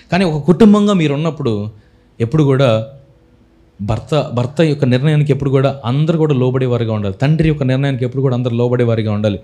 కానీ ఒక కుటుంబంగా మీరు ఉన్నప్పుడు ఎప్పుడు కూడా భర్త యొక్క నిర్ణయానికి ఎప్పుడు కూడా అందరూ కూడా లోబడేవారిగా ఉండాలి. తండ్రి యొక్క నిర్ణయానికి ఎప్పుడు కూడా అందరూ లోబడేవారిగా ఉండాలి.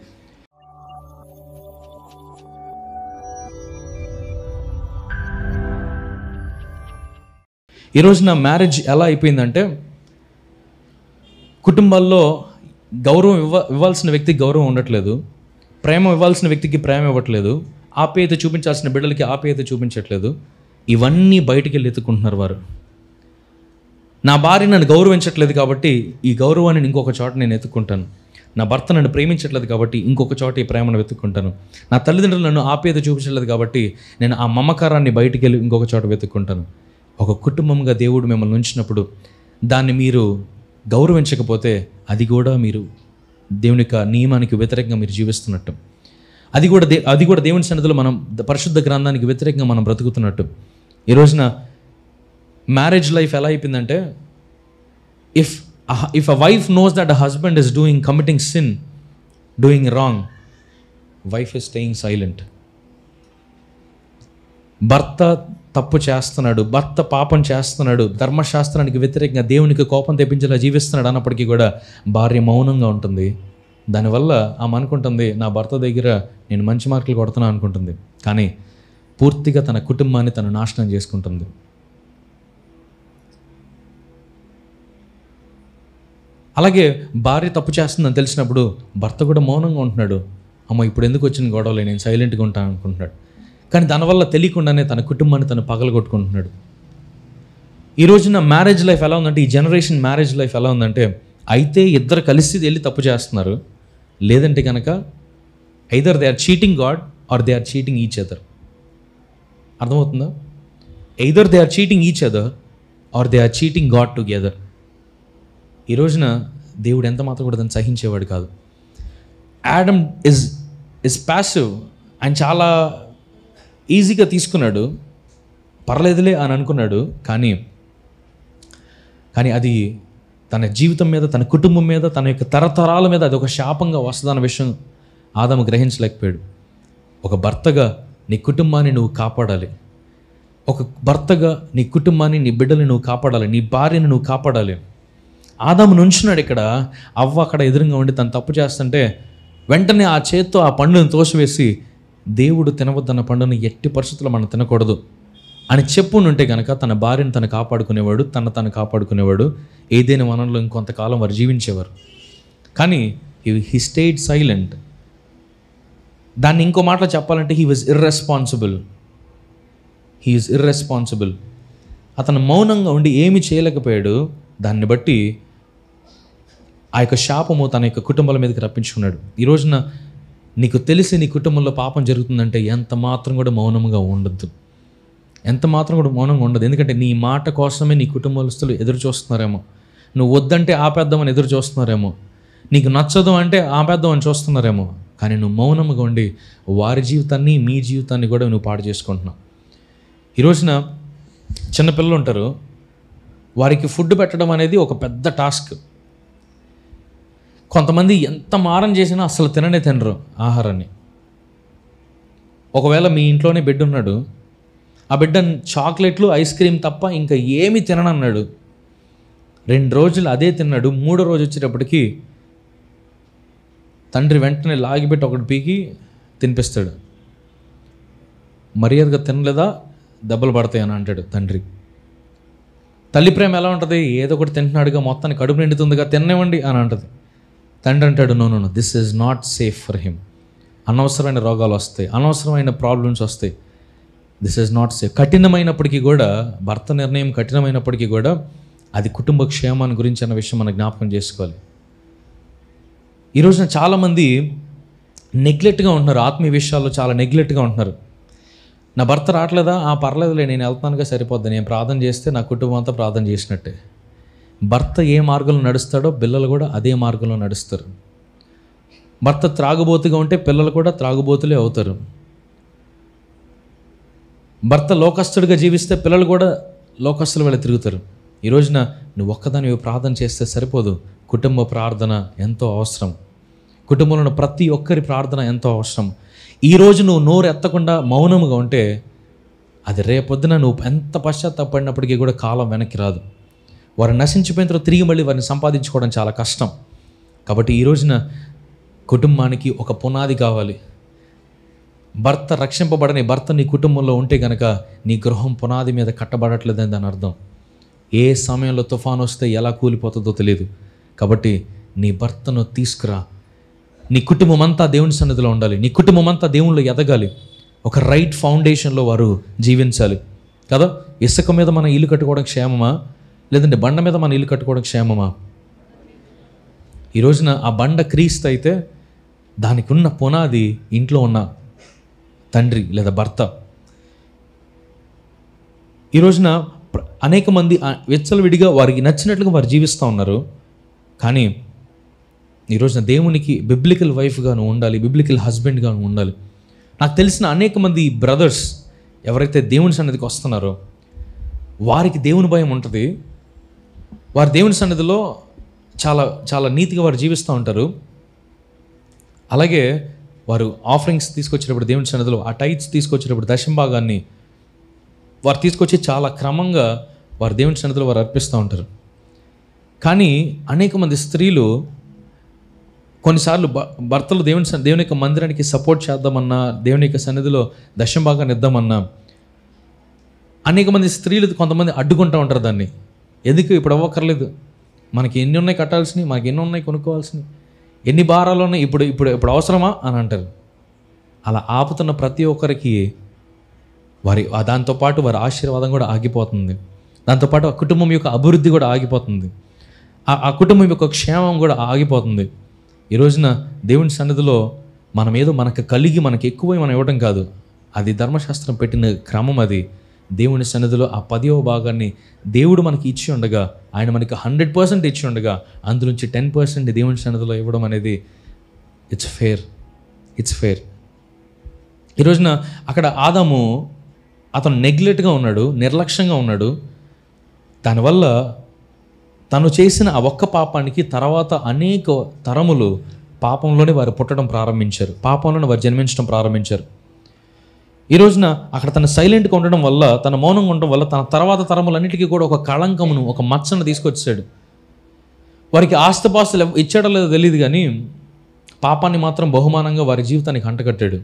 ఈరోజు నా మ్యారేజ్ ఎలా అయిపోయిందంటే, కుటుంబాల్లో గౌరవం ఇవ్వాల్సిన వ్యక్తికి గౌరవం ఉండట్లేదు, ప్రేమ ఇవ్వాల్సిన వ్యక్తికి ప్రేమ ఇవ్వట్లేదు, ఆప్యాయత చూపించాల్సిన బిడ్డలకి ఆప్యాయత చూపించట్లేదు. ఇవన్నీ బయటికి వెళ్ళి ఎత్తుకుంటున్నారు వారు. నా భార్య నన్ను గౌరవించట్లేదు కాబట్టి ఈ గౌరవాన్ని ఇంకొక చోట నేను ఎత్తుకుంటాను. నా భర్త నన్ను ప్రేమించట్లేదు కాబట్టి ఇంకొక చోట ఈ ప్రేమను వెతుక్కుంటాను. నా తల్లిదండ్రులు నన్ను ఆప్యాయత చూపించట్లేదు కాబట్టి నేను ఆ మమకారాన్ని బయటికి వెళ్ళి ఇంకొక చోట వెతుక్కుంటాను. ఒక కుటుంబంగా దేవుడు మిమ్మల్ని ఉంచినప్పుడు దాన్ని మీరు గౌరవించకపోతే అది కూడా మీరు దేవుని యొక్క నియమానికి వ్యతిరేకంగా మీరు జీవిస్తున్నట్టు. అది కూడా దేవుని సన్నిధిలో మనం పరిశుద్ధ గ్రంథానికి వ్యతిరేకంగా మనం బ్రతుకుతున్నట్టు. ఈ రోజున మ్యారేజ్ లైఫ్ ఎలా అయిపోయిందంటే, if a wife knows that a husband is committing sin, doing wrong, wife is staying silent. భర్త తప్పు చేస్తున్నాడు, భర్త పాపం చేస్తున్నాడు, ధర్మశాస్త్రానికి వ్యతిరేకంగా దేవునికి కోపం తెప్పించేలా జీవిస్తున్నాడు అన్నప్పటికీ కూడా భార్య మౌనంగా ఉంటుంది. దానివల్ల ఆమె అనుకుంటుంది, నా భర్త దగ్గర నేను మంచి మార్కులు కొడుతున్నా అనుకుంటుంది. కానీ పూర్తిగా తన కుటుంబాన్ని తను నాశనం చేసుకుంటుంది. అలాగే భార్య తప్పు చేస్తుందని తెలిసినప్పుడు భర్త కూడా మౌనంగా ఉంటున్నాడు. అమ్మ ఇప్పుడు ఎందుకు వచ్చిన గొడవలే, నేను సైలెంట్గా ఉంటాను అనుకుంటున్నాడు. కానీ దానివల్ల తెలియకుండానే తన కుటుంబాన్ని తను పగలగొట్టుకుంటున్నాడు. ఈ రోజున మ్యారేజ్ లైఫ్ ఎలా ఉందంటే, ఈ జనరేషన్ మ్యారేజ్ లైఫ్ ఎలా ఉందంటే, అయితే ఇద్దరు కలిసి వెళ్ళి తప్పు చేస్తున్నారు, లేదంటే కనుక either they are cheating God or they are cheating each other. అర్థమవుతుందా? Either they are cheating each other or they are cheating God together. ఈ రోజున దేవుడు ఎంత మాత్రం కూడా దాన్ని సహించేవాడు కాదు. Adam is passive. ఆయన చాలా ఈజీగా తీసుకున్నాడు, పర్లేదులే అని అనుకున్నాడు. కానీ అది తన జీవితం మీద, తన కుటుంబం మీద, తన యొక్క తరతరాల మీద అది ఒక శాపంగా వస్తుందన్న విషయం ఆదాము గ్రహించలేకపోయాడు. ఒక భర్తగా నీ కుటుంబాన్ని నువ్వు కాపాడాలి. ఒక భర్తగా నీ కుటుంబాన్ని, నీ బిడ్డని నువ్వు కాపాడాలి, నీ భార్యను నువ్వు కాపాడాలి. ఆదాము నుంచున్నాడు ఇక్కడ, అవ్వ అక్కడ ఎదురుగా ఉండి తను తప్పు చేస్తుంటే వెంటనే ఆ చేత్తో ఆ పండును తోసివేసి, దేవుడు తినవద్దన్న పండుని ఎట్టి పరిస్థితుల్లో మనం తినకూడదు అని చెప్పుంటే కనుక తన భార్యను తను కాపాడుకునేవాడు, తను కాపాడుకునేవాడు. ఏదైనా వనంలో ఇంకొంతకాలం వారు జీవించేవారు. కానీ హీ స్టేడ్ సైలెంట్. దాన్ని ఇంకో మాటలో చెప్పాలంటే హీ ఈజ్ ఇర్రెస్పాన్సిబుల్. అతను మౌనంగా ఉండి ఏమి చేయలేకపోయాడు. దాన్ని బట్టి ఆ యొక్క శాపము తన యొక్క కుటుంబాల మీదకి రప్పించుకున్నాడు. ఈ రోజున నీకు తెలిసి నీ కుటుంబంలో పాపం జరుగుతుందంటే ఎంత మాత్రం కూడా మౌనంగా ఉండద్దు, ఎంత మాత్రం కూడా మౌనంగా ఉండదు. ఎందుకంటే నీ మాట కోసమే నీ కుటుంబస్తులు ఎదురు చూస్తున్నారేమో, నువ్వు వద్దంటే ఆపేద్దామని ఎదురు చూస్తున్నారేమో, నీకు నచ్చదు అంటే ఆపేద్దామని చూస్తున్నారేమో. కానీ నువ్వు మౌనంగా ఉండి వారి జీవితాన్ని, మీ జీవితాన్ని కూడా నువ్వు పాడు చేసుకుంటున్నావు. ఈ రోజున చిన్నపిల్లలు ఉంటారు, వారికి ఫుడ్ పెట్టడం అనేది ఒక పెద్ద టాస్క్. కొంతమంది ఎంత మారం చేసినా అసలు తినరు ఆహారాన్ని. ఒకవేళ మీ ఇంట్లోనే బిడ్డ ఉన్నాడు, ఆ బిడ్డ చాక్లెట్లు, ఐస్ క్రీమ్ తప్ప ఇంకా ఏమీ తిననన్నాడు. 2 రోజులు అదే తిన్నాడు. 3వ రోజు వచ్చేటప్పటికి తండ్రి వెంటనే లాగిపెట్టి ఒకటి పీకి తినిపిస్తాడు. మర్యాదగా తినలేదా దెబ్బలు పడతాయి అని అంటాడు తండ్రి. తల్లి ప్రేమ ఎలా ఉంటుంది? ఏదో ఒకటి తింటున్నాడుగా, మొత్తాన్ని కడుపు నిండుతుందిగా, తిననివ్వండి అని అంటుంది. తండ్రి అంటాడు, no, this is not safe for him. అనవసరమైన రోగాలు వస్తాయి, అనవసరమైన ప్రాబ్లమ్స్ వస్తాయి. This is not safe. కఠినమైనప్పటికీ కూడా, భర్త నిర్ణయం కఠినమైనప్పటికీ కూడా అది కుటుంబ క్షేమాన్ని గురించి అన్న విషయం మనం జ్ఞాపకం చేసుకోవాలి. ఈ రోజున చాలామంది నెగ్లెక్ట్గా ఉంటున్నారు, ఆత్మీయ విషయాల్లో చాలా నెగ్లెక్ట్గా ఉంటున్నారు. నా భర్త రావట్లేదా? పర్లేదులే, నేను వెళ్తానుగా, సరిపోద్ది, నేను ప్రార్థన చేస్తే నా కుటుంబం అంతా ప్రార్థన చేసినట్టే. భర్త ఏ మార్గంలో నడుస్తాడో పిల్లలు కూడా అదే మార్గంలో నడుస్తారు. భర్త త్రాగుబోతుగా ఉంటే పిల్లలు కూడా త్రాగుబోతులే అవుతారు. భర్త లోకస్తుడిగా జీవిస్తే పిల్లలు కూడా లోకస్తుల వల్ల తిరుగుతారు. ఈ రోజున నువ్వు ఒక్కదానివి ప్రార్థన చేస్తే సరిపోదు, కుటుంబ ప్రార్థన ఎంతో అవసరం. కుటుంబంలో ఉన్న ప్రతి ఒక్కరి ప్రార్థన ఎంతో అవసరం. ఈరోజు నువ్వు నోరు ఎత్తకుండా మౌనముగా ఉంటే అది రేపొద్దున నువ్వు ఎంత పశ్చాత్తాపడినప్పటికీ కూడా కాలం వెనక్కి రాదు. వారు నశించిపోయిన తర్వాత తిరిగి మళ్ళీ వారిని సంపాదించుకోవడం చాలా కష్టం. కాబట్టి ఈ రోజున కుటుంబానికి ఒక పునాది కావాలి. భర్త రక్షింపబడని భర్త నీ కుటుంబంలో ఉంటే కనుక నీ గృహం పునాది మీద కట్టబడట్లేదని దాని అర్థం. ఏ సమయంలో తుఫాను వస్తే ఎలా కూలిపోతుందో తెలియదు. కాబట్టి నీ భర్తను తీసుకురా. నీ కుటుంబం అంతా దేవుని సన్నిధిలో ఉండాలి. నీ కుటుంబం అంతా దేవునిలో ఎదగాలి. ఒక రైట్ ఫౌండేషన్లో వారు జీవించాలి కదా. ఇసుక మీద మన ఇల్లు కట్టుకోవడం క్షేమమా, లేదంటే బండ మీద మన ఇల్లు కట్టుకోవడం క్షేమమా? ఈ రోజున ఆ బండ క్రీస్తు అయితే దానికి ఉన్న పునాది ఇంట్లో ఉన్న తండ్రి లేదా భర్త. ఈ రోజున అనేక మంది విచ్చలవిడిగా వారికి నచ్చినట్లుగా వారు జీవిస్తూ ఉన్నారు. కానీ ఈ రోజున దేవునికి బిబ్లికల్ వైఫ్గా నువ్వు ఉండాలి, బిబ్లికల్ హస్బెండ్గా నువ్వు ఉండాలి. నాకు తెలిసిన అనేక మంది బ్రదర్స్ ఎవరైతే దేవుని సన్నిధికి వస్తున్నారో వారికి దేవుని భయం ఉంటుంది. వారు దేవుని సన్నిధిలో చాలా చాలా నీతిగా వారు జీవిస్తూ ఉంటారు. అలాగే వారు ఆఫరింగ్స్ తీసుకొచ్చేటప్పుడు దేవుని సన్నిధిలో ఆ టైట్స్ తీసుకొచ్చేటప్పుడు దశంభాగాన్ని వారు తీసుకొచ్చి చాలా క్రమంగా వారు దేవుని సన్నిధిలో వారు అర్పిస్తూ ఉంటారు. కానీ అనేక మంది స్త్రీలు కొన్నిసార్లు భర్తలు దేవుని యొక్క మందిరానికి సపోర్ట్ చేద్దామన్నా, దేవుని యొక్క సన్నిధిలో దశంభాగాన్ని ఇద్దామన్నా అనేక మంది స్త్రీలు కొంతమంది అడ్డుకుంటూ ఉంటారు దాన్ని. ఎందుకు ఇప్పుడు అవ్వక్కర్లేదు, మనకి ఎన్ని ఉన్నాయి కట్టాల్సినవి, మనకి ఎన్ని ఉన్నాయి కొనుక్కోవాల్సినవి, ఎన్ని భారాలు ఉన్నాయి, ఇప్పుడు ఇప్పుడు ఇప్పుడు అవసరమా అని అంటారు. అలా ఆపుతున్న ప్రతి ఒక్కరికి దాంతోపాటు వారి ఆశీర్వాదం కూడా ఆగిపోతుంది. దాంతోపాటు ఆ కుటుంబం యొక్క అభివృద్ధి కూడా ఆగిపోతుంది. ఆ కుటుంబం యొక్క క్షేమం కూడా ఆగిపోతుంది. ఈ రోజున దేవుని సన్నిధిలో మనం ఏదో మనకు కలిగి మనకి ఎక్కువ మనం ఇవ్వడం కాదు, అది ధర్మశాస్త్రం పెట్టిన క్రమం. అది దేవుని సన్నిధిలో ఆ 10వ భాగాన్ని దేవుడు మనకి ఇచ్చి ఉండగా, ఆయన మనకి 100% ఇచ్చి ఉండగా అందులోంచి 10% దేవుని సన్నిధిలో ఇవ్వడం అనేది ఇట్స్ ఫేర్. ఈ రోజున అక్కడ ఆదాము అతను నెగ్లెక్ట్గా ఉన్నాడు, నిర్లక్ష్యంగా ఉన్నాడు. దానివల్ల తను చేసిన ఆ ఒక్క పాపానికి తర్వాత అనేక తరములు పాపంలోనే వారు పుట్టడం ప్రారంభించారు, పాపంలోనే వారు జన్మించడం ప్రారంభించారు. ఈ రోజున అక్కడ తను సైలెంట్గా ఉండడం వల్ల, తన మౌనంగా ఉండడం వల్ల తన తర్వాత తరములన్నిటికీ కూడా ఒక కళంకమును, ఒక మచ్చను తీసుకొచ్చాడు. వారికి ఆస్తిపాస్తులు ఇచ్చాడో లేదో తెలియదు, కానీ పాపాన్ని మాత్రం బహుమానంగా వారి జీవితానికి అంటగట్టాడు.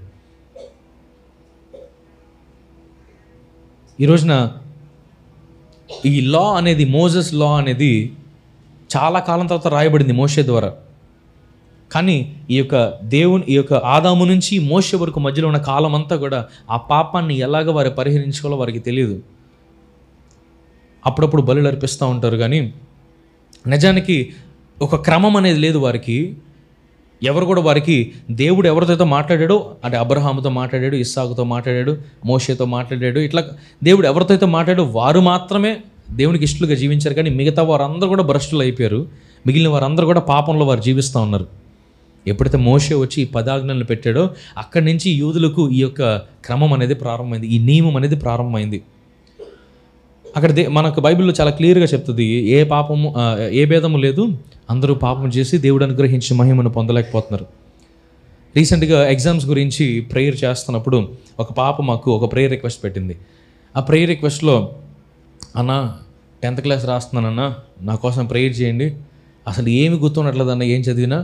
ఈ రోజున ఈ లా అనేది, మోజెస్ లా అనేది చాలా కాలం తర్వాత రాయబడింది మోషే ద్వారా. కానీ ఈ యొక్క ఆదాము నుంచి మోషే వరకు మధ్యలో ఉన్న కాలం అంతా కూడా ఆ పాపాన్ని ఎలాగ వారు పరిహరించుకోవాలో వారికి తెలియదు. అప్పుడప్పుడు బలులు అర్పిస్తూ ఉంటారు, కానీ నిజానికి ఒక క్రమం అనేది లేదు వారికి. ఎవరు కూడా వారికి దేవుడు ఎవరితో మాట్లాడాడో, అంటే అబ్రహాముతో మాట్లాడాడు, ఇస్సాకుతో మాట్లాడాడు, మోషేతో మాట్లాడాడు, ఇట్లా దేవుడు ఎవరితో మాట్లాడాడో వారు మాత్రమే దేవునికి ఇష్టలుగా జీవించారు. కానీ మిగతా వారందరూ కూడా భ్రష్టులు అయిపోయారు. మిగిలిన వారందరూ కూడా పాపంలో వారు జీవిస్తూ ఉన్నారు. ఎప్పుడైతే మోషే వచ్చి ఈ 10 ఆజ్ఞలను పెట్టాడో అక్కడి నుంచి యూదులకు ఈ యొక్క క్రమం అనేది ప్రారంభమైంది, ఈ నియమం అనేది ప్రారంభమైంది. అక్కడ మనకు బైబిల్లో చాలా క్లియర్గా చెప్తుంది, ఏ భేదము లేదు, అందరూ పాపం చేసి దేవుడు అనుగ్రహించి మహిమను పొందలేకపోతున్నారు. రీసెంట్గా ఎగ్జామ్స్ గురించి ప్రేయర్ చేస్తున్నప్పుడు ఒక పాప మాకు ఒక ప్రేయర్ రిక్వెస్ట్ పెట్టింది. ఆ ప్రేయర్ రిక్వెస్ట్లో, అన్న 10th క్లాస్ రాస్తున్నానన్నా, నా కోసం ప్రేయర్ చేయండి, అసలు ఏమి గుర్తున్నట్లేదన్న, ఏం చదివినా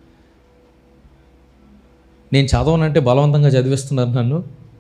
నేను చదవనంటే బలవంతంగా చదివిస్తున్నారు నన్ను.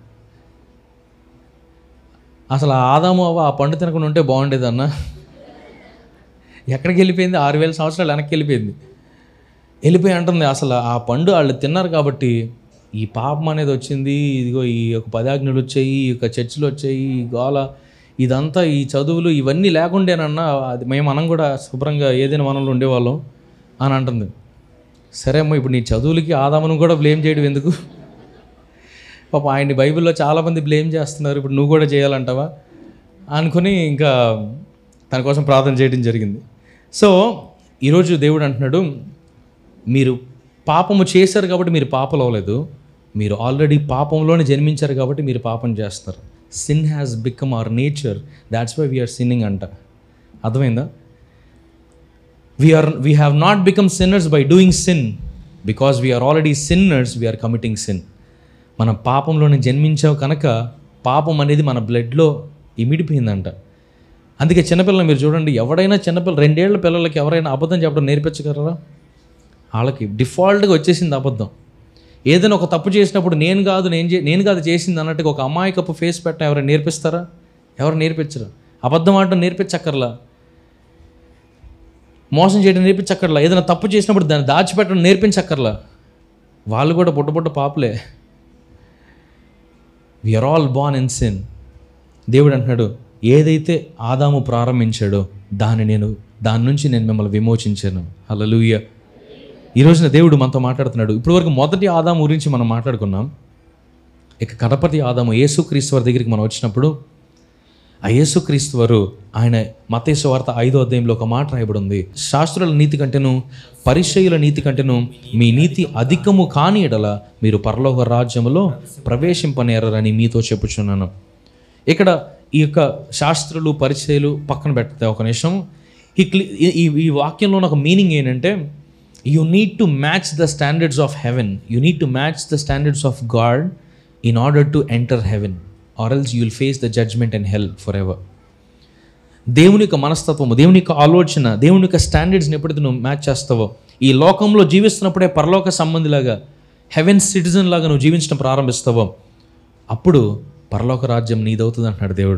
అసలు ఆదాము అవ్వ ఆ పండు తినకుండా ఉంటే బాగుండేదన్న. ఎక్కడికి వెళ్ళిపోయింది? 6000 సంవత్సరాలు వెనక్కి వెళ్ళిపోయి అంటుంది. అసలు ఆ పండు వాళ్ళు తిన్నారు కాబట్టి ఈ పాపం అనేది వచ్చింది. ఇదిగో ఈ యొక్క 10 ఆజ్ఞలు వచ్చాయి, ఈ యొక్క చర్చిలు వచ్చాయి, ఈ గోల, ఇదంతా ఈ చదువులు ఇవన్నీ లేకుండేనన్నా అది మనం కూడా శుభ్రంగా ఏదైనా వనంలో ఉండేవాళ్ళం అని అంటుంది. సరే అమ్మ, ఇప్పుడు నీ చదువులకి ఆదామును కూడా బ్లేమ్ చేయడం ఎందుకు? పాప ఆయన్ని బైబిల్లో చాలామంది బ్లేమ్ చేస్తున్నారు, ఇప్పుడు నువ్వు కూడా చేయాలంటావా అనుకుని ఇంకా తన కోసం ప్రార్థన చేయడం జరిగింది. సో ఈరోజు దేవుడు అంటున్నాడు, మీరు పాపము చేశారు కాబట్టి మీరు పాపలు అవ్వలేదు, మీరు ఆల్రెడీ పాపంలోనే జన్మించారు కాబట్టి మీరు పాపం చేస్తారు. Sin has become our nature, that's why we are sinning అంట. అర్థమైందా? We have not become sinners by doing sin. Because we are already sinners, we are committing sin. మనం పాపంలోనే జన్మించావు కనుక పాపం అనేది మన బ్లడ్లో ఇమిడిపోయిందంట. అందుకే చిన్నపిల్లలు మీరు చూడండి, ఎవడైనా చిన్నపిల్లలు 2 ఏళ్ల పిల్లలకి ఎవరైనా అబద్ధం చెప్పడం నేర్పించగలరా? వాళ్ళకి డిఫాల్ట్గా వచ్చేసింది అబద్ధం. ఏదైనా ఒక తప్పు చేసినప్పుడు నేను కాదు చేసింది అన్నట్టుగా ఒక అమాయకపు ఫేస్ పెట్టడం ఎవరైనా నేర్పిస్తారా? ఎవరు నేర్పించరు. అబద్ధం ఆడటం నేర్పించక్కర్లా, మోసం చేయడం నేర్పించక్కర్లా, ఏదైనా తప్పు చేసినప్పుడు దాన్ని దాచిపెట్టడం నేర్పించక్కర్లా. వాళ్ళు కూడా బుడ్డ పాపులే. We are all born in sin. దేవుడు అంటున్నాడు, ఏదైతే ఆదాము ప్రారంభించాడో దాని నుంచి నేను మిమ్మల్ని విమోచించాను. హల్లెలూయా. ఈ రోజున దేవుడు మనతో మాట్లాడుతున్నాడు. ఇప్పటివరకు మొదటి ఆదాము గురించి మనం మాట్లాడుకున్నాం. ఇక కడపటి ఆదాము యేసుక్రీస్తు వారి దగ్గరికి మనం వచ్చినప్పుడు, ఆ యేసుక్రీస్తు వారు ఆయన మత్తయి సువార్త 5వ అధ్యాయంలో ఒక మాట రాయబడి ఉంది. శాస్త్రుల నీతి కంటేను పరిసయ్యుల నీతి కంటేను మీ నీతి అధికము కాని ఎడల మీరు పరలోక రాజ్యములో ప్రవేశింపనేరని మీతో చెప్పుచున్నాను. ఇక్కడ ఈ యొక్క శాస్త్రులు పరిచయులు పక్కన పెడితే ఒక నిమిషం, ఈ వాక్యంలో ఒక మీనింగ్ ఏంటంటే, you need to match the standards of heaven, you need to match the standards of God in order to enter heaven, or else you will face the judgement and hell for ever. దేవుని యొక్క మనస్తత్వము, దేవుని యొక్క ఆలోచన, దేవుని యొక్క స్టాండర్డ్స్ని ఎప్పుడైతే నువ్వు match చేస్తావో, ఈ లోకంలో జీవిస్తున్నప్పుడే పరలోక సంబంధిలాగా, హెవెన్ సిటిజన్ లాగా నువ్వు జీవించడం ప్రారంభిస్తావో, అప్పుడు పరలోక రాజ్యం నీదవుతుంది అంటున్నాడు దేవుడు.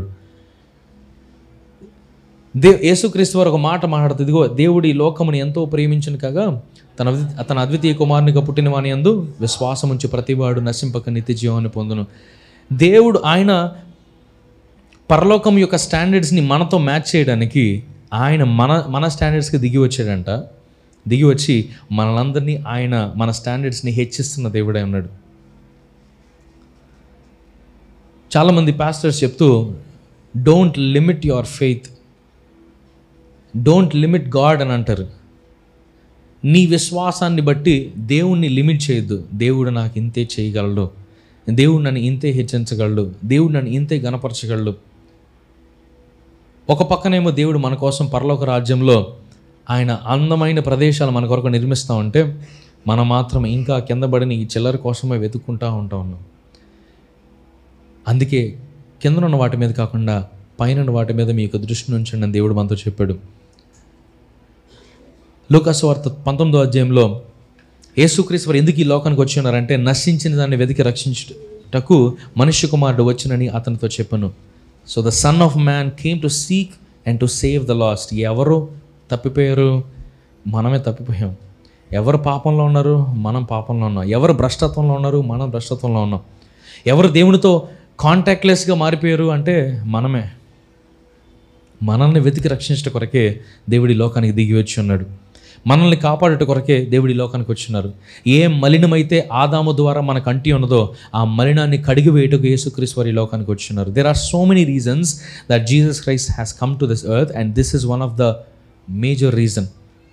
యేసుక్రీస్తు వారు ఒక మాట మాట్లాడుతుంది, ఇదిగో దేవుడు ఈ లోకముని ఎంతో ప్రేమించును కాగా తన అద్వితీయ కుమారునిగా పుట్టిన వాని యందు విశ్వాసం ఉంచి ప్రతివాడు నశింపక నిత్య జీవాన్ని పొందును. దేవుడు ఆయన పరలోకం యొక్క స్టాండర్డ్స్ని మనతో మ్యాచ్ చేయడానికి ఆయన మన స్టాండర్డ్స్కి దిగి వచ్చాడంట. దిగి వచ్చి మనలందరినీ ఆయన మన స్టాండర్డ్స్ని హెచ్చిస్తున్న దేవుడే ఉన్నాడు. చాలామంది పాస్టర్స్ చెప్తూ, don't limit your faith, don't limit God అని అంటారు. నీ విశ్వాసాన్ని బట్టి దేవుణ్ణి లిమిట్ చేయొద్దు. దేవుడు నాకు ఇంతే చేయగలడు, దేవుడు నన్ను ఇంతే హెచ్చించగలడు, దేవుడు నన్ను ఇంతే గణపరచగలడు. ఒక పక్కనేమో దేవుడు మన కోసం పరలోక రాజ్యంలో ఆయన అందమైన ప్రదేశాలు మన కొరకు నిర్మిస్తూ ఉంటే, మనం మాత్రం ఇంకా కింద పడిన ఈ చిల్లర కోసమే వెతుక్కుంటూ ఉన్నాం. అందుకే కింద ఉన్న వాటి మీద కాకుండా పైన వాటి మీద మీ యొక్క దృష్టిని ఉంచండి అని దేవుడు మనతో చెప్పాడు. లూకాసు వార్త 19వ అధ్యాయంలో యేసుక్రీస్తు వారు ఎందుకు ఈ లోకానికి వచ్చి ఉన్నారంటే, నశించిన దాన్ని వెతికి రక్షించుటకు మనుష్య కుమారుడు వచ్చినని అతనితో చెప్పాను. So the son of man came to seek and to save the lost. ఎవరు తప్పిపోయారు? మనమే తప్పిపోయాం. ఎవరు పాపంలో ఉన్నారు? మనం పాపంలో ఉన్నాం. ఎవరు భ్రష్టత్వంలో ఉన్నారు? మనం భ్రష్టత్వంలో ఉన్నాం. ఎవరు దేవునితో కాంటాక్ట్లెస్గా మారిపోయారు అంటే మనమే. మనల్ని వెతికి రక్షించట కొరకే దేవుడి లోకానికి దిగి వచ్చి ఉన్నాడు. మనల్ని కాపాడట కొరకే దేవుడి లోకానికి వచ్చినారు. ఏ మలినమైతే ఆదాము ద్వారా మనకు అంటి ఉన్నదో ఆ మలినాన్ని కడిగి వేయటకు యేసుక్రీస్తు వారి లోకానికి వచ్చినారు. There are so many reasons that Jesus Christ has come to this earth and this is one of the major reason.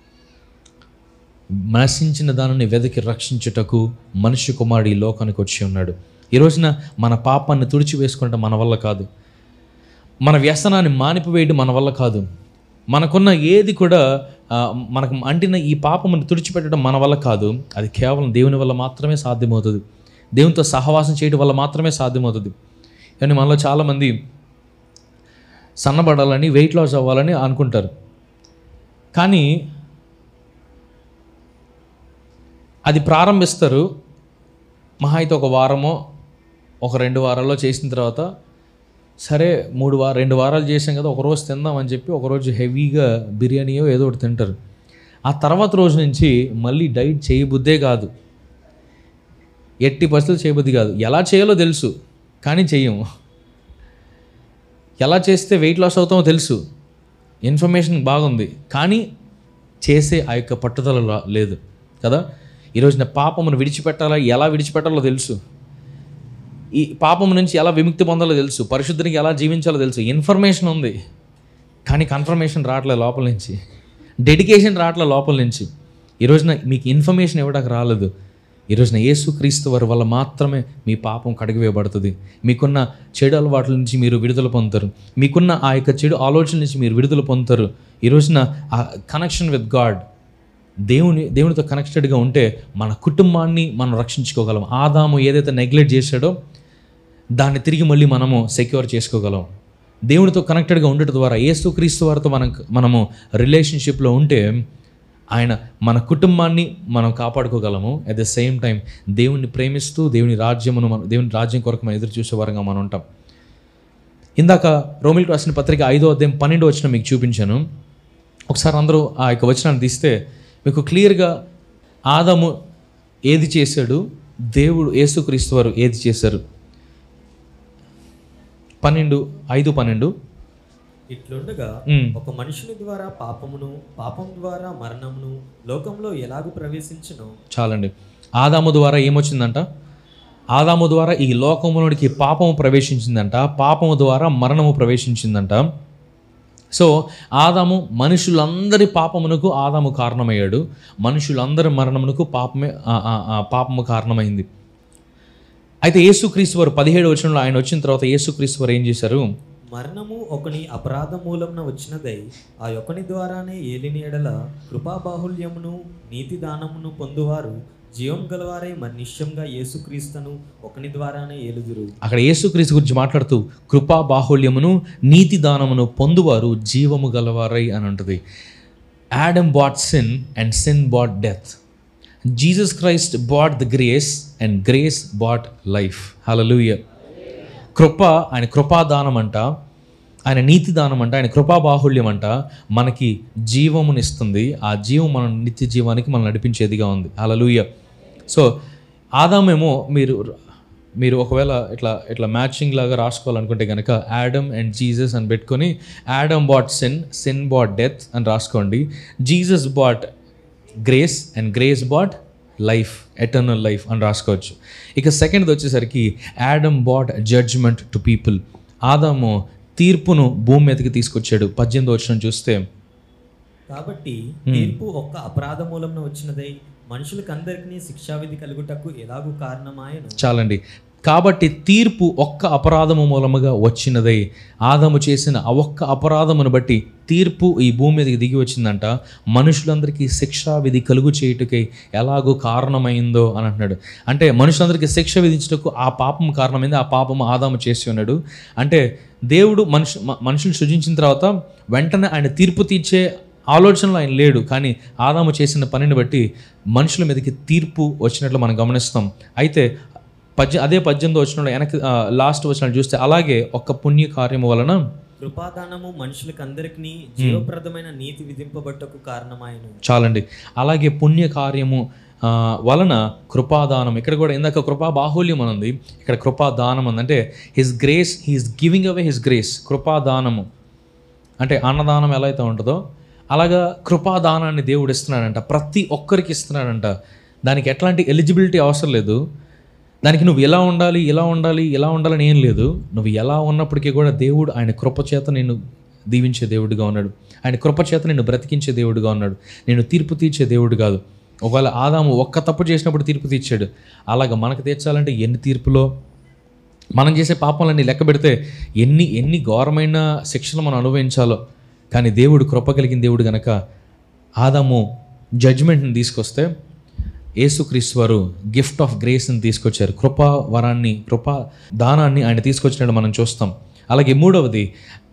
నశించిన దానిని వెతికి రక్షించుటకు మనుష్య కుమారుడు ఈ లోకానికి వచ్చి ఉన్నాడు. ఈ రోజున మన పాపాన్ని తుడిచివేసుకుంటే మన వల్ల కాదు, మన వ్యసనాన్ని మానిపివేయడం మన వల్ల కాదు, మనకున్న ఏది కూడా మనకు అంటిన ఈ పాపమును తుడిచిపెట్టడం మన వల్ల కాదు. అది కేవలం దేవుని వల్ల మాత్రమే సాధ్యమవుతుంది. దేవునితో సహవాసం చేయడం వల్ల మాత్రమే సాధ్యమవుతుంది. కానీ మనలో చాలామంది సన్నబడాలని, వెయిట్ లాస్ అవ్వాలని అనుకుంటారు. కానీ అది ప్రారంభిస్తారు, మహా అయితే ఒక వారమో ఒక 2 వారాల్లో చేసిన తర్వాత, సరే 2 వారాలు చేసాం కదా, ఒకరోజు తిందామని చెప్పి ఒకరోజు హెవీగా బిర్యానీయో ఏదో ఒకటి తింటారు. ఆ తర్వాత రోజు నుంచి మళ్ళీ డైట్ చేయబుద్దే కాదు, ఎట్టి పరిస్థితులు చేయబుద్ధి కాదు. ఎలా చేయాలో తెలుసు కానీ చెయ్యము. ఎలా చేస్తే వెయిట్ లాస్ అవుతామో తెలుసు, ఇన్ఫర్మేషన్ బాగుంది, కానీ చేసే ఆ యొక్క పట్టుదల లేదు కదా. ఈరోజున పాపమును విడిచిపెట్టాలా, ఎలా విడిచిపెట్టాలో తెలుసు, ఈ పాపం నుంచి ఎలా విముక్తి పొందాలో తెలుసు, పరిశుద్ధికి ఎలా జీవించాలో తెలుసు. ఇన్ఫర్మేషన్ ఉంది కానీ కన్ఫర్మేషన్ రావట్లేదు లోపల నుంచి, డెడికేషన్ రావట్లేదు లోపల నుంచి. ఈరోజున మీకు ఇన్ఫర్మేషన్ ఇవ్వడానికి రాలేదు. ఈరోజున యేసుక్రీస్తు వారి వల్ల మాత్రమే మీ పాపం కడిగివేయబడుతుంది. మీకున్న చెడు అలవాట్ల నుంచి మీరు విడుదల పొందుతారు, మీకున్న ఆ యొక్క చెడు ఆలోచన నుంచి మీరు విడుదల పొందుతారు. ఈరోజున ఆ కనెక్షన్ విత్ గాడ్, దేవునితో కనెక్టెడ్గా ఉంటే మన కుటుంబాన్ని మనం రక్షించుకోగలం. ఆదాము ఏదైతే నెగ్లెక్ట్ చేశాడో, దాన్ని తిరిగి మళ్ళీ మనము సెక్యూర్ చేసుకోగలం. దేవునితో కనెక్టెడ్గా ఉండటం ద్వారా, యేసుక్రీస్తు వారితో మనము రిలేషన్షిప్లో ఉంటే ఆయన మన కుటుంబాన్ని మనం కాపాడుకోగలము. అట్ ద సేమ్ టైం దేవుణ్ణి ప్రేమిస్తూ దేవుని రాజ్యం కొరకు మనం ఎదురు చూసే వారంగా మనం ఉంటాం. ఇందాక రోమిలకు రాసిన పత్రిక 5వ అధ్యాయం 12వ వచనం మీకు చూపించాను. ఒకసారి అందరూ ఆ యొక్క వచనాన్ని తీస్తే మీకు క్లియర్గా ఆదాము ఏది చేశాడు, దేవుడు యేసుక్రీస్తు వారు ఏది చేశారు. 5:12 ఇట్లుండగా ఒక మనుషుని ద్వారా పాపం ద్వారా మరణమును లోకంలో ఎలాగూ ప్రవేశించునో. చాలండి. ఆదాము ద్వారా ఏమొచ్చిందంట? ఆదాము ద్వారా ఈ లోకంలోనికి పాపము ప్రవేశించిందంట, పాపము ద్వారా మరణము ప్రవేశించిందంట. సో ఆదాము మనుషులందరి పాపమునకు ఆదాము కారణమయ్యాడు, మనుషులందరి మరణమునకు పాపము కారణమైంది. అయితే యేసుక్రీస్తు వారు 17వ వచనంలో ఆయన వచ్చిన తర్వాత యేసుక్రీస్తు వారు ఏం చేశారు? మరణము ఒకని అపరాధ మూలంన వచ్చినదై ఆ యొక్కని ద్వారానే ఏలిని ఎడల కృపాబాహుల్యమును నీతి దానమును పొందువారు జీవం గలవారే మరి నిశ్చయంగా యేసుక్రీస్తును ఒకని ద్వారానే ఏలుదురు. అక్కడ యేసుక్రీస్తు గురించి మాట్లాడుతూ కృపా బాహుల్యమును నీతి దానమును పొందువారు జీవము గలవారై అని ఉంటుంది. Adam bought sin and sin bought death. Jesus Christ bought the grace and grace bought life. Hallelujah. కృప, ఆయన కృపాదానం అంట, ఆయన నీతి దానం అంట, ఆయన కృపా బాహుల్యం అంట మనకి జీవమునిస్తుంది. ఆ జీవం మన నిత్య జీవానికి మనం నడిపించేదిగా ఉంది. హల్లెలూయా. సో ఆదామేమో మీరు ఒకవేళ ఇట్లా మ్యాచింగ్ లాగా రాసుకోవాలనుకుంటే కనుక యాడమ్ అండ్ జీసస్ అని పెట్టుకొని Adam bought sin bought death అని రాసుకోండి. Jesus bought grace and grace bought life, eternal life అని రాసుకోవచ్చు. ఇక సెకండ్ది వచ్చేసరికి Adam bought judgement to people. ఆదాము తీర్పును భూమి మీదకి తీసుకొచ్చాడు. 18వ వచనం చూస్తే, కాబట్టి తీర్పు ఒక్క అపరాధ మూలంలో వచ్చినదై మనుషులకు అందరికీ శిక్షావిధి కలుగుటకు ఎలాగూ కారణమాయను. చాలండి. కాబట్టి తీర్పు ఒక్క అపరాధము మూలముగా వచ్చినదై, ఆదాము చేసిన ఆ ఒక్క అపరాధమును బట్టి తీర్పు ఈ భూమి మీదకి దిగి వచ్చిందంట. మనుషులందరికీ శిక్షా విధి కలుగు చేయుటకై ఎలాగో కారణమైందో అని అంటున్నాడు. అంటే మనుషులందరికీ శిక్ష విధించుటకు ఆ పాపం కారణమైంది. ఆ పాపము ఆదాము చేసి ఉన్నాడు. అంటే దేవుడు మనుషులు సృజించిన తర్వాత వెంటనే ఆయన తీర్పు తీర్చే ఆలోచనలో ఆయన లేడు. కానీ ఆదాము చేసిన పనిని బట్టి మనుషుల మీదకి తీర్పు వచ్చినట్లు మనం గమనిస్తాం. అయితే అదే 18వ వచనంలో వెనక్కి లాస్ట్ వచనాలు చూస్తే, అలాగే ఒక్క పుణ్య కార్యము వలన కృపాదానము మనుషులకు అందరికీ జీవప్రదమైన నీతి విధింపబట్టకు కారణమాయను. చాలండి. అలాగే పుణ్య కార్యము వలన కృపాదానం. ఇక్కడ కూడా ఇందాక కృపా బాహుల్యం అని ఉంది, ఇక్కడ కృపాదానం ఉంది. అంటే his grace, he is giving away his grace. కృపాదానము అంటే అన్నదానం ఎలా అయితే ఉంటుందో అలాగా కృపాదానాన్ని దేవుడు ఇస్తున్నాడంట. ప్రతి ఒక్కరికి ఇస్తున్నాడంట. దానికి ఎట్లాంటి ఎలిజిబిలిటీ అవసరం లేదు. దానికి నువ్వు ఎలా ఉండాలి ఇలా ఉండాలని ఏం లేదు. నువ్వు ఎలా ఉన్నప్పటికీ కూడా దేవుడు ఆయన కృపచేత నిన్ను దీవించే దేవుడిగా ఉన్నాడు. ఆయన కృపచేత నిన్ను బ్రతికించే దేవుడిగా ఉన్నాడు. నేను తీర్పు తీర్చే దేవుడు కాదు. ఒకవేళ ఆదాము ఒక్క తప్పు చేసినప్పుడు తీర్పు తీర్చాడు, అలాగ మనకు తీర్చాలంటే ఎన్ని తీర్పులో, మనం చేసే పాపాలన్నీ లెక్క పెడితే ఎన్ని ఘోరమైన శిక్షలు మనం అనుభవించాలో. కానీ దేవుడు కృప కలిగిన దేవుడు కనుక ఆదాము జడ్జ్మెంట్ని తీసుకొస్తే యేసుక్రీస్తు వారు గిఫ్ట్ ఆఫ్ గ్రేస్ని తీసుకొచ్చారు. కృపా వరాన్ని, కృపా దానాన్ని ఆయన తీసుకొచ్చినట్టు మనం చూస్తాం. అలాగే మూడవది,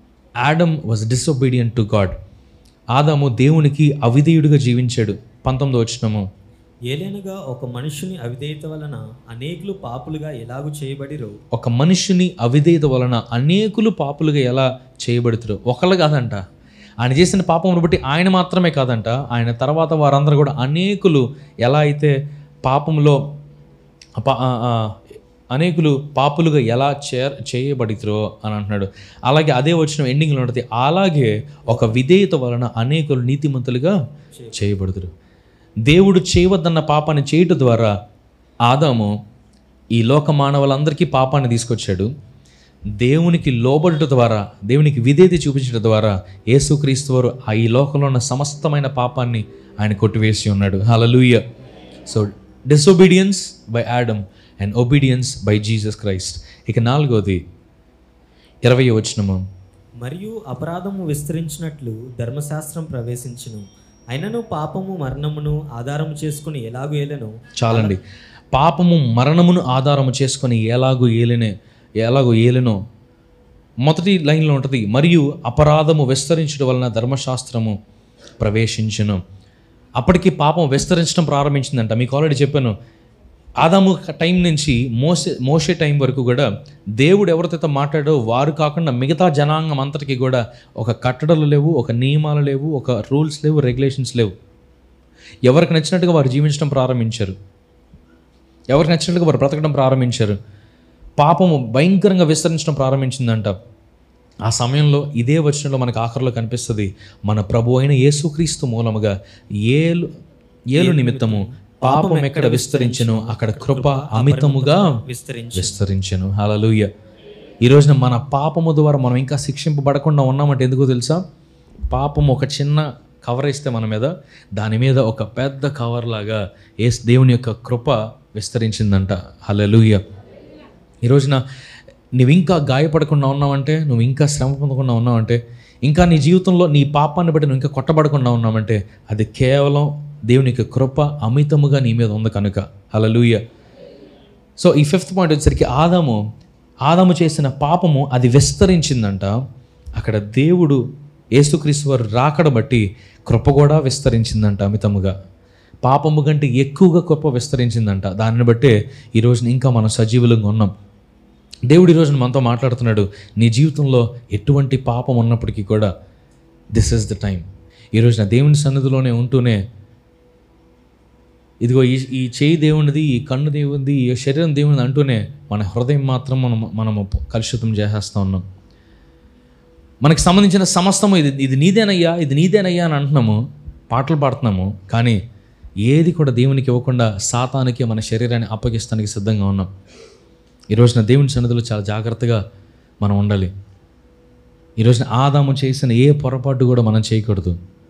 Adam was disobedient to God. ఆదాము దేవునికి అవిధేయుడిగా జీవించాడు. 19వ వచనము, ఏలైనగా ఒక మనుషుని అవిధేయత వలన అనేకులు పాపులుగా ఎలాగూ చేయబడిరో. ఒక మనుషుని అవిధేయత వలన అనేకులు పాపులుగా ఎలా చేయబడుతారు. ఒకళ్ళు కాదంట, ఆయన చేసిన పాపమును బట్టి ఆయన మాత్రమే కాదంట, ఆయన తర్వాత వారందరూ కూడా అనేకులు ఎలా అయితే పాపంలో అనేకులు పాపులుగా ఎలా చేయబడితురో అని అంటున్నాడు. అలాగే అదే వచ్చిన ఎండింగ్లో ఉంటుంది, అలాగే ఒక విధేయత వలన అనేకులు నీతిమంతులుగా చేయబడుతురు. దేవుడు చేయవద్దన్న పాపాన్ని చేయటం ద్వారా ఆదాము ఈ లోక మానవులందరికీ పాపాన్ని తీసుకొచ్చాడు. దేవునికి లోబడట ద్వారా, దేవునికి విధేయత చూపించడం ద్వారా యేసుక్రీస్తు వారు ఈ లోకంలో ఉన్న సమస్తమైన పాపాన్ని ఆయన కొట్టివేసి ఉన్నాడు. Hallelujah. So disobedience by Adam and obedience by Jesus Christ. ఇక 4వది 20వ వచనము, మరియు అపరాధము విస్తరించినట్లు ధర్మశాస్త్రం ప్రవేశించును, అయినను పాపము మరణమును ఆధారము చేసుకుని ఎలాగూ ఏలెను. చాలండి. పాపము మరణమును ఆధారము చేసుకొని ఎలాగూ ఏలినే. ఎలాగో ఏలెనో. మొదటి లైన్లో ఉంటుంది, మరియు అపరాధము విస్తరించడం వలన ధర్మశాస్త్రము ప్రవేశించును. అప్పటికి పాపం విస్తరించడం ప్రారంభించిందంట. మీకు ఆల్రెడీ చెప్పాను, ఆదాము టైం నుంచి మోషే టైం వరకు కూడా దేవుడు ఎవరితో మాట్లాడో వారు కాకుండా మిగతా జనాంగం అంతటికి కూడా ఒక కట్టడలు లేవు, ఒక నియమాలు లేవు, ఒక రూల్స్ లేవు, రెగ్యులేషన్స్ లేవు. ఎవరికి నచ్చినట్టుగా వారు జీవించడం ప్రారంభించారు, ఎవరికి నచ్చినట్టుగా వారు బ్రతకడం ప్రారంభించారు. పాపము భయంకరంగా విస్తరించడం ప్రారంభించిందంట. ఆ సమయంలో ఇదే వచనంలో మనకు ఆఖరిలో కనిపిస్తుంది, మన ప్రభు అయిన యేసుక్రీస్తు మూలముగా ఏలు నిమిత్తము పాపం ఎక్కడ విస్తరించెను అక్కడ కృప అమితముగా విస్తరించెను. హల్లెలూయా. ఈ రోజున మన పాపము ద్వారా మనం ఇంకా శిక్షింపబడకుండా ఉన్నామంటే ఎందుకో తెలుసా? పాపం ఒక చిన్న కవర్ వేస్తే మన మీద, దాని మీద ఒక పెద్ద కవర్ లాగా దేవుని యొక్క కృప విస్తరించిందంట. హల్లెలూయా. ఈ రోజున నువ్వు ఇంకా గాయపడకుండా ఉన్నావంటే, నువ్వు ఇంకా శ్రమ పొందకుండా ఉన్నావంటే, ఇంకా నీ జీవితంలో నీ పాపాన్ని బట్టి నువ్వు ఇంకా కొట్టబడకుండా ఉన్నావంటే అది కేవలం దేవుని యొక్క కృప అమితముగా నీ మీద ఉంది కనుక. హల్లెలూయా. సో ఈ 5th పాయింట్ వచ్చేసరికి ఆదాము చేసిన పాపము అది విస్తరించిందంట. అక్కడ దేవుడు యేసుక్రీస్తు వారు రాకడ బట్టి కృప కూడా విస్తరించిందంట అమితముగా. పాపము కంటే ఎక్కువగా కృప విస్తరించిందంట. దానిని బట్టే ఈ రోజున ఇంకా మనం సజీవులంగా ఉన్నాం. దేవుడు ఈ రోజున మనతో మాట్లాడుతున్నాడు. నీ జీవితంలో ఎటువంటి పాపం ఉన్నప్పటికీ కూడా దిస్ ఈజ్ ద టైం. ఈ రోజున దేవుని సన్నిధిలోనే ఉంటూనే, ఇదిగో ఈ చేయి దేవునిది, ఈ కన్ను దేవునిది, ఈ శరీరం దేవునిది అంటూనే మన హృదయం మాత్రం మనము కలుషితం చేసేస్తూ ఉన్నాం. మనకి సంబంధించిన సమస్తము ఇది నీదేనయ్యా, ఇది నీదేనయ్యా అని అంటున్నాము, పాటలు పాడుతున్నాము, కానీ ఏది కూడా దేవునికి ఇవ్వకుండా సాతానికి మన శరీరాన్ని అప్పగిస్తానికి సిద్ధంగా ఉన్నాం. ఈ రోజున దేవుని సన్నిధిలో చాలా జాగ్రత్తగా మనం ఉండాలి. ఈ రోజున ఆదాము చేసిన ఏ పొరపాటు కూడా మనం చేయకూడదు.